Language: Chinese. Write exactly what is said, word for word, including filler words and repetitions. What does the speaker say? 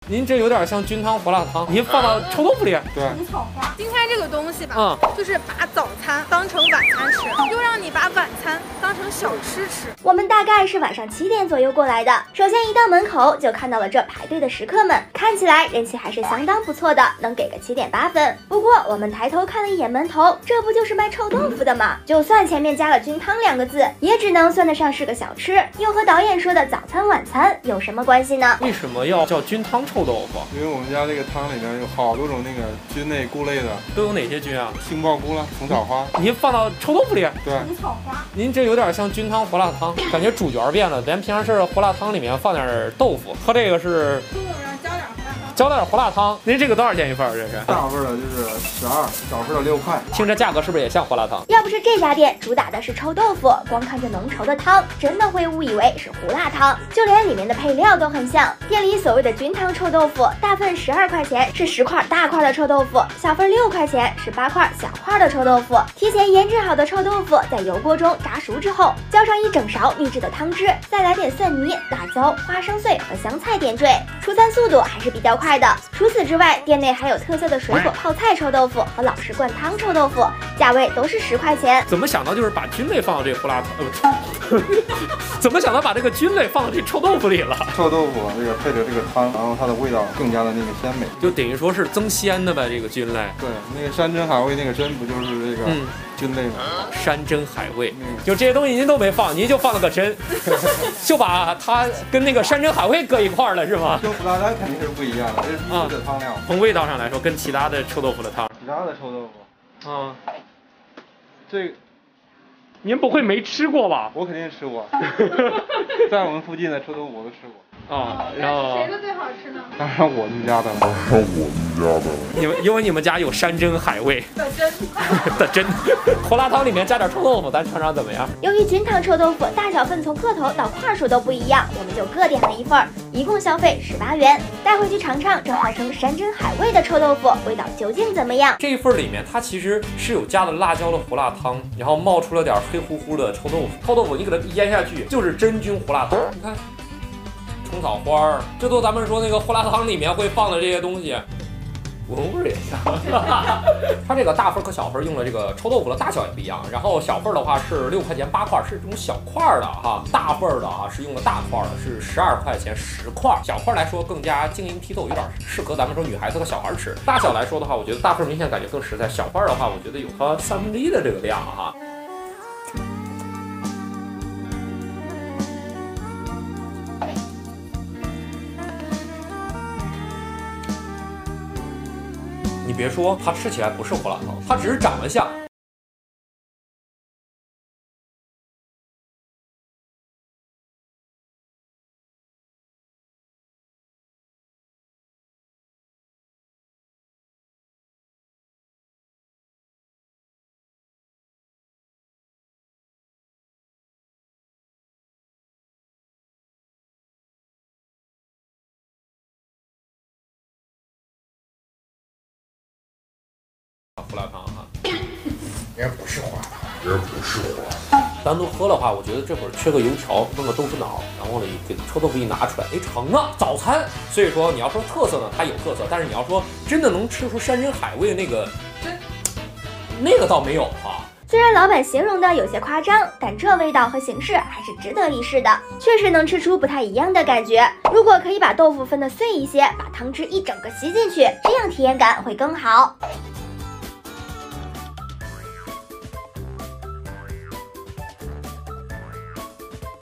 您这有点像菌汤胡辣汤，您放到臭豆腐里。 对。 红草花。今天这个东西吧， 嗯， 就是把早餐当成晚餐吃，又让你把晚餐当成小吃吃。 我们大概是晚上七点左右过来的，首先一到门口就看到了这排队的食客们，看起来人气还是相当不错的，能给个七点八分。不过我们抬头看了一眼门头，这不就是卖臭豆腐的吗？就算前面加了菌汤两个字，也只能算得上是个小吃，又和导演说的早餐晚餐有什么关系呢？ 为什么要叫菌汤臭豆腐？ 因为我们家这个汤里面有好多种那个菌类、菇类的， 都有哪些菌啊？ 杏鲍菇了，虫草花。 您放到臭豆腐里。 对。 红草花。 您这有点像菌汤胡辣汤，感觉主角变了。咱平常吃的胡辣汤里面放点豆腐，它这个是中午上浇点胡辣汤。 浇点胡辣汤。您这个多少钱一份？这是大份的就是十二，小份的六块。 听着价格是不是也像胡辣汤？ 要不是这家店主打的是臭豆腐，光看这浓稠的汤，真的会误以为是胡辣汤。就连里面的配料都很像。店里所谓的菌汤臭豆腐，大份十二块钱是十块大块的臭豆腐，小份六块钱是八块小块的臭豆腐。提前腌制好的臭豆腐在油锅中炸熟之后，浇上一整勺秘制的汤汁，再来点蒜泥、辣椒、花生碎和香菜点缀，出餐速度还是比较快的。除此之外，店内还有特色的水果泡菜臭豆腐和老式灌汤臭豆腐，价位都是十块钱。 怎么想到就是把菌类放到这胡辣汤？呃，怎么想到把这个菌类放到这臭豆腐里了？ 臭豆腐这个配着这个汤，然后它的味道更加的那个鲜美， 就等于说是增鲜的呗。这个菌类。 对，那个山珍海味那个珍不就是这个菌类吗？ 嗯、山珍海味，就这些东西您都没放，您就放了个珍，就把它跟那个山珍海味搁一块儿了是吗？ 跟胡辣汤肯定是不一样的，这是秘制的汤料。 嗯、从味道上来说，跟其他的臭豆腐的汤， 其他的臭豆腐， 嗯， 这。 您不会没吃过吧？ 我肯定吃过，在我们附近的臭豆腐我都吃过。 啊，然后谁的最好吃呢？ 当然我们家的，当然我们家的。 你们因为你们家有山珍海味的珍的珍，胡辣汤里面加点臭豆腐，咱尝尝怎么样？ 由于菌汤臭豆腐大小份从个头到块数都不一样，我们就各点了一份，一共消费十八元。带回去尝尝这号称山珍海味的臭豆腐，味道究竟怎么样？ 这一份里面它其实是有加了辣椒的胡辣汤，然后冒出了点黑乎乎的臭豆腐。臭豆腐你给它腌下去就是真菌胡辣汤，你看。虫草花，这都咱们说那个胡辣汤里面会放的这些东西，闻味儿也像。它这个大份和小份用的这个臭豆腐的大小也不一样，然后小份的话是六块钱八块，是这种小块的哈，大份的哈是用的大块的，是十二块钱十块。小块来说更加晶莹剔透，有点适合咱们说女孩子和小孩吃。大小来说的话，我觉得大份明显感觉更实在，小块的话我觉得有它三分之一的这个量哈。你别说，它吃起来不是胡辣汤，它只是长得像。胡辣汤哈， 也不是胡辣汤，也不是胡辣汤。 单独喝的话，我觉得这会儿缺个油条，弄个豆腐脑，然后呢，给臭豆腐一拿出来，哎，成了早餐。所以说，你要说特色呢，它有特色，但是你要说真的能吃出山珍海味的那个，那个倒没有哈。 虽然老板形容的有些夸张，但这味道和形式还是值得一试的，确实能吃出不太一样的感觉。如果可以把豆腐分得碎一些，把汤汁一整个吸进去，这样体验感会更好。